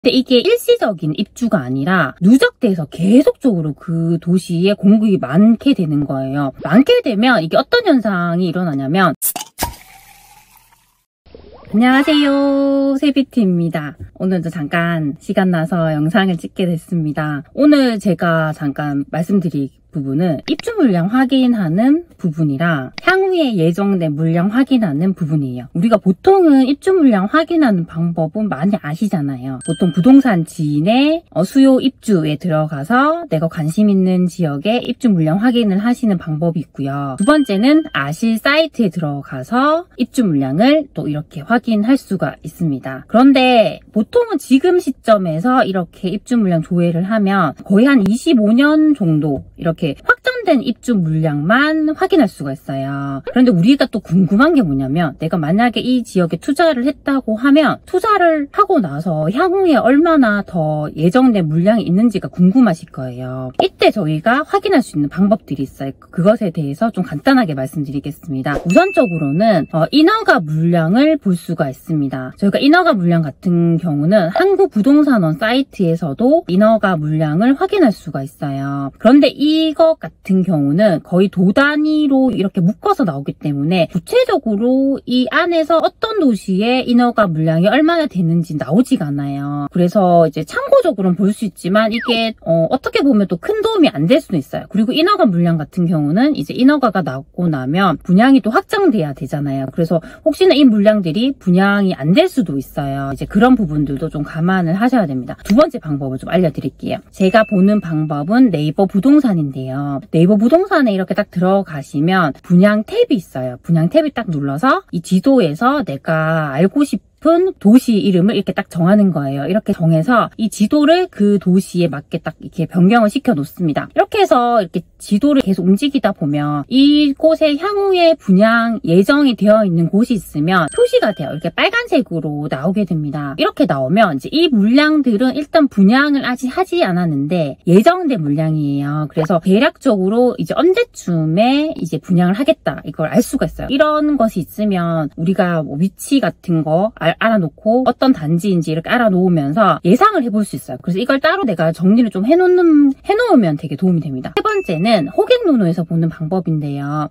근데 이게 일시적인 입주가 아니라 누적돼서 계속적으로 그 도시에 공급이 많게 되는 거예요. 많게 되면 이게 어떤 현상이 일어나냐면, 안녕하세요, 세비티입니다. 오늘도 잠깐 시간 나서 영상을 찍게 됐습니다. 오늘 제가 잠깐 말씀드릴 부분은 입주 물량 확인하는 부분이랑 향후에 예정된 물량 확인하는 부분이에요. 우리가 보통은 입주 물량 확인하는 방법은 많이 아시잖아요. 보통 부동산 지인의 수요 입주에 들어가서 내가 관심 있는 지역에 입주 물량 확인을 하시는 방법이 있고요. 두 번째는 아실 사이트에 들어가서 입주 물량을 또 이렇게 확인할 수가 있습니다. 그런데 보통은 지금 시점에서 이렇게 입주 물량 조회를 하면 거의 한 25년 정도 이렇게 확정된 입주 물량만 확인할 수가 있어요. 그런데 우리가 또 궁금한 게 뭐냐면, 내가 만약에 이 지역에 투자를 했다고 하면 투자를 하고 나서 향후에 얼마나 더 예정된 물량이 있는지가 궁금하실 거예요. 이때 저희가 확인할 수 있는 방법들이 있어요. 그것에 대해서 좀 간단하게 말씀드리겠습니다. 우선적으로는 인허가 물량을 볼 수가 있습니다. 저희가 인허가 물량 같은 경우는 한국부동산원 사이트에서도 인허가 물량을 확인할 수가 있어요. 그런데 이것 같은 경우는 거의 도 단위로 이렇게 묶어서 나오기 때문에 구체적으로 이 안에서 어떤 도시에 인허가 물량이 얼마나 되는지 나오지가 않아요. 그래서 이제 참고적으로는 볼 수 있지만 이게 어떻게 보면 또 큰 도움이 안 될 수도 있어요. 그리고 인허가 물량 같은 경우는 이제 인허가가 나오고 나면 분양이 또 확정돼야 되잖아요. 그래서 혹시나 이 물량들이 분양이 안 될 수도 있어요. 이제 그런 부분들도 좀 감안을 하셔야 됩니다. 두 번째 방법을 좀 알려드릴게요. 제가 보는 방법은 네이버 부동산인데요. 네이버 부동산에 이렇게 딱 들어가시면 분양 탭이 있어요. 분양 탭이 딱 눌러서 이 지도에서 내가 알고 싶은 도시 이름을 이렇게 딱 정하는 거예요. 이렇게 정해서 이 지도를 그 도시에 맞게 딱 이렇게 변경을 시켜 놓습니다. 이렇게 해서 이렇게 지도를 계속 움직이다 보면 이곳에 향후에 분양 예정이 되어 있는 곳이 있으면 표시가 돼요. 이렇게 빨간색으로 나오게 됩니다. 이렇게 나오면 이제 이 물량들은 일단 분양을 아직 하지 않았는데 예정된 물량이에요. 그래서 대략적으로 이제 언제쯤에 이제 분양을 하겠다 이걸 알 수가 있어요. 이런 것이 있으면 우리가 뭐 위치 같은 거 알아놓고 어떤 단지인지 이렇게 알아놓으면서 예상을 해볼 수 있어요. 그래서 이걸 따로 내가 정리를 좀 해놓으면 되게 도움이 됩니다. 세 번째는 호객노노에서 보는 방법인데요.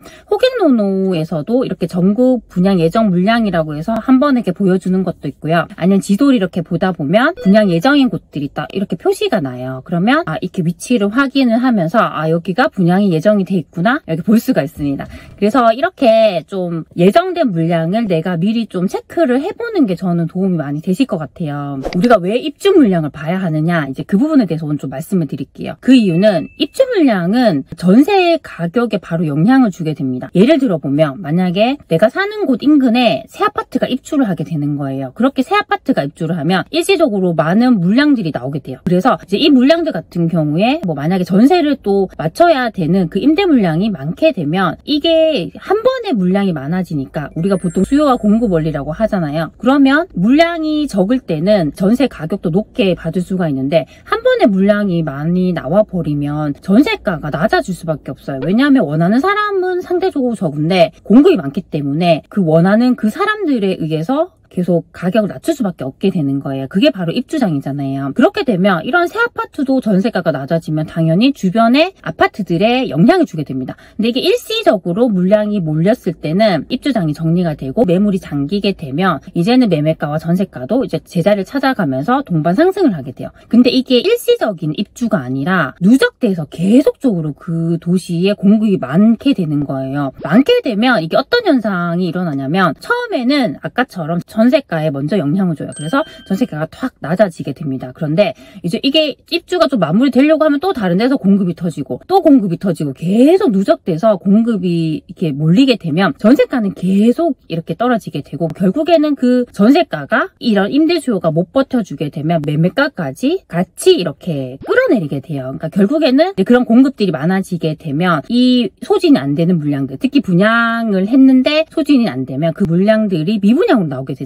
호객노노에서도 이렇게 전국 분양 예정 물량이라고 해서 한 번에 이렇게 보여주는 것도 있고요. 아니면 지도를 이렇게 보다 보면 분양 예정인 곳들이 딱 이렇게 표시가 나요. 그러면 이렇게 위치를 확인을 하면서 여기가 분양이 예정이 돼 있구나 이렇게 볼 수가 있습니다. 그래서 이렇게 좀 예정된 물량을 내가 미리 좀 체크를 해보는 게 저는 도움이 많이 되실 것 같아요. 우리가 왜 입주 물량을 봐야 하느냐, 이제 그 부분에 대해서 오늘 좀 말씀을 드릴게요. 그 이유는 입주 물량은 전세 가격에 바로 영향을 주게 됩니다. 예를 들어보면 만약에 내가 사는 곳 인근에 새 아파트가 입주를 하게 되는 거예요. 그렇게 새 아파트가 입주를 하면 일시적으로 많은 물량들이 나오게 돼요. 그래서 이제 이 물량들 같은 경우에 뭐 만약에 전세를 또 맞춰야 되는 그 임대 물량이 많게 되면 이게 한 번에 물량이 많아지니까 우리가 보통 수요와 공급 원리라고 하잖아요. 그러면 물량이 적을 때는 전세 가격도 높게 받을 수가 있는데 한 번에 물량이 많이 나와버리면 전세가가 낮아질 수밖에 없어요. 왜냐하면 원하는 사람은 상대적으로 적은데 공급이 많기 때문에 그 원하는 그 사람들에 의해서 계속 가격을 낮출 수밖에 없게 되는 거예요. 그게 바로 입주장이잖아요. 그렇게 되면 이런 새 아파트도 전세가가 낮아지면 당연히 주변의 아파트들에 영향을 주게 됩니다. 근데 이게 일시적으로 물량이 몰렸을 때는 입주장이 정리가 되고 매물이 잠기게 되면 이제는 매매가와 전세가도 이제 제자리를 찾아가면서 동반 상승을 하게 돼요. 근데 이게 일시적인 입주가 아니라 누적돼서 계속적으로 그 도시에 공급이 많게 되는 거예요. 많게 되면 이게 어떤 현상이 일어나냐면, 처음에는 아까처럼 전세가에 먼저 영향을 줘요. 그래서 전세가가 탁 낮아지게 됩니다. 그런데 이제 이게 입주가 좀 마무리되려고 하면 또 다른 데서 공급이 터지고 또 공급이 터지고 계속 누적돼서 공급이 이렇게 몰리게 되면 전세가는 계속 이렇게 떨어지게 되고, 결국에는 그 전세가가 이런 임대 수요가 못 버텨주게 되면 매매가까지 같이 이렇게 끌어내리게 돼요. 그러니까 결국에는 그런 공급들이 많아지게 되면 이 소진이 안 되는 물량들, 특히 분양을 했는데 소진이 안 되면 그 물량들이 미분양으로 나오게 되죠.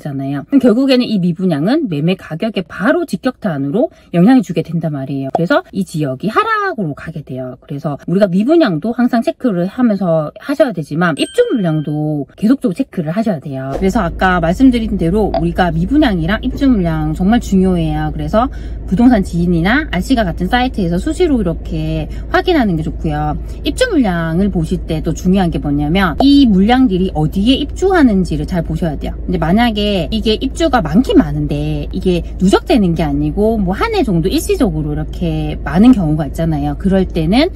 되잖아요. 그럼 결국에는 이 미분양은 매매 가격에 바로 직격탄으로 영향을 주게 된단 말이에요. 그래서 이 지역이 하락으로 가게 돼요. 그래서 우리가 미분양도 항상 체크를 하면서 하셔야 되지만 입주 물량도 계속적으로 체크를 하셔야 돼요. 그래서 아까 말씀드린 대로 우리가 미분양이랑 입주 물량 정말 중요해요. 그래서 부동산 지인이나 RC가 같은 사이트에서 수시로 이렇게 확인하는 게 좋고요. 입주 물량을 보실 때 또 중요한 게 뭐냐면 이 물량들이 어디에 입주하는지를 잘 보셔야 돼요. 근데 만약에 이게 입주가 많긴 많은데 이게 누적되는 게 아니고 뭐 한 해 정도 일시적으로 이렇게 많은 경우가 있잖아요. 그럴 때는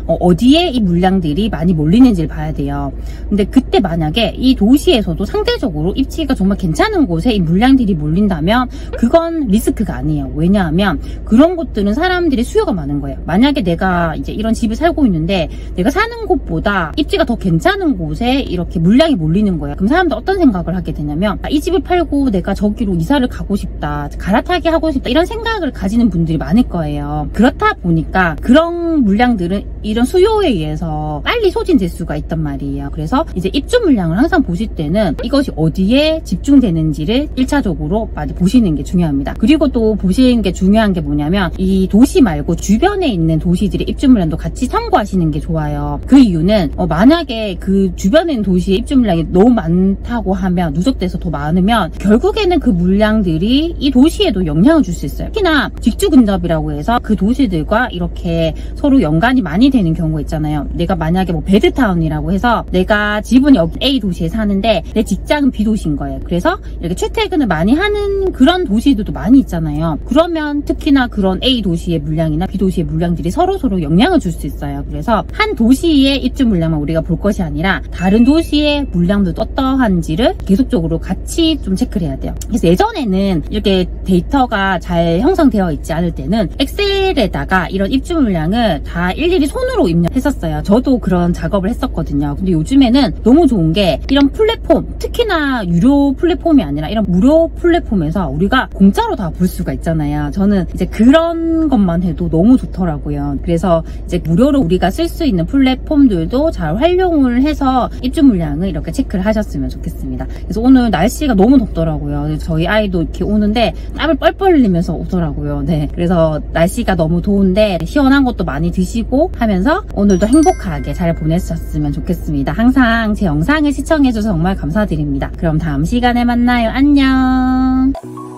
어디에 이 물량들이 많이 몰리는지를 봐야 돼요. 근데 그때 만약에 이 도시에서도 상대적으로 입지가 정말 괜찮은 곳에 이 물량들이 몰린다면 그건 리스크가 아니에요. 왜냐하면 그런 곳들은 사람들이 수요가 많은 거예요. 만약에 내가 이제 이런 집을 살고 있는데 내가 사는 곳보다 입지가 더 괜찮은 곳에 이렇게 물량이 몰리는 거예요. 그럼 사람들 어떤 생각을 하게 되냐면 이 집을 팔고 내가 저기로 이사를 가고 싶다, 갈아타게 하고 싶다 이런 생각을 가지는 분들이 많을 거예요. 그렇다 보니까 그런 물량들은 이런 수요에 의해서 빨리 소진될 수가 있단 말이에요. 그래서 이제 입주 물량을 항상 보실 때는 이것이 어디에 집중되는지를 1차적으로 많이 보시는 게 중요합니다. 그리고 또 보시는 게 중요한 게 뭐냐면 이 도시 말고 주변에 있는 도시들의 입주 물량도 같이 참고하시는 게 좋아요. 그 이유는 만약에 그 주변에 있는 도시의 입주 물량이 너무 많다고 하면 누적돼서 더 많으면 결국에는 그 물량들이 이 도시에도 영향을 줄 수 있어요. 특히나 직주 근접이라고 해서 그 도시들과 이렇게 서로 연관이 많이 되는 경우가 있잖아요. 내가 만약에 뭐 베드타운이라고 해서 내가 집은 여기 A 도시에 사는데 내 직장은 B 도시인 거예요. 그래서 이렇게 출퇴근을 많이 하는 그런 도시들도 많이 있잖아요. 그러면 특히나 그런 A 도시의 물량이나 B 도시의 물량들이 서로 영향을 줄 수 있어요. 그래서 한 도시의 입주 물량만 우리가 볼 것이 아니라 다른 도시의 물량도 어떠한지를 계속적으로 같이 좀 체크를 해야 돼요. 그래서 예전에는 이렇게 데이터가 잘 형성되어 있지 않을 때는 엑셀에다가 이런 입주 물량을 다 일일이 손으로 입력했었어요. 저도 그런 작업을 했었거든요. 근데 요즘에는 너무 좋은 게 이런 플랫폼, 특히나 유료 플랫폼이 아니라 이런 무료 플랫폼에서 우리가 공짜로 다 볼 수가 있잖아요. 저는 이제 그런 것만 해도 너무 좋더라고요. 그래서 이제 무료로 우리가 쓸 수 있는 플랫폼들도 잘 활용을 해서 입주 물량을 이렇게 체크를 하셨으면 좋겠습니다. 그래서 오늘 날씨가 너무 덥더라고요. 저희 아이도 이렇게 오는데 땀을 뻘뻘 흘리면서 오더라고요. 네, 그래서 날씨가 너무 더운데 시원한 것도 많이 드시고 하면서 오늘도 행복하게 잘 보내셨으면 좋겠습니다. 항상 제 영상을 시청해주셔서 정말 감사드립니다. 그럼 다음 시간에 만나요. 안녕.